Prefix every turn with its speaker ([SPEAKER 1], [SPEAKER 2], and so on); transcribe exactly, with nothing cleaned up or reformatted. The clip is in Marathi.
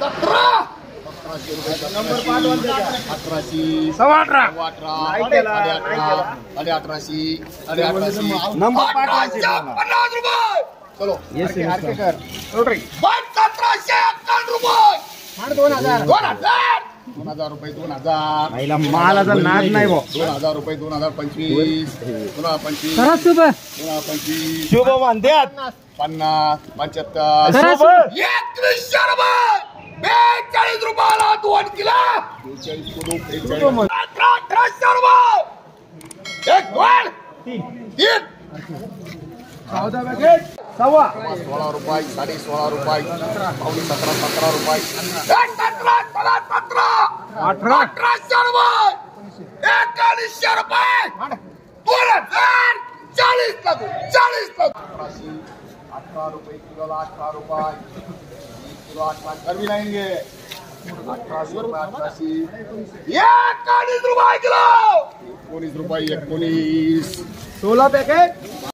[SPEAKER 1] सतरा सतराशे रुपये अठराशे सव्वा अठरा साडे अठरा साडे अठराशे साडे अठराशे नंबर पन्नास रुपये चलो सतराशे अठ्ठावन्न रुपये दोन हजार दोन हजार दोन हजार रुपये दोन हजार मालाचा नाद नाही भाऊ दोन हजार रुपये दोन हजार पंचवीस दोन हजार पंचवीस दोन हजार पंचवीस शुभ म्हणतात पन्नास पंच्याहत्तर एकवीसशे रुपये बेचाळीस रुपयाला दोन किलो बेचाळीस किलो अठराशे रुपये एक दोन तीन चौदा पॅकेट सव्वा सोळा रुपये साडे सोळा रुपये पावणे सतरा सतरा रुपये सतरा सतरा सतरा अठरा अठराशे रुपये एकोणीसशे रुपये दोन हजार चाळीस लागू चाळीस लागू अठराशे अठरा रुपये किलोला अठरा रुपये एक किलो अठरा कमी लाएंगे अठराशे रुपये अठराशे एकोणीस रुपये किलो एकोणीस रुपये एकोणीस सोळा पॅकेट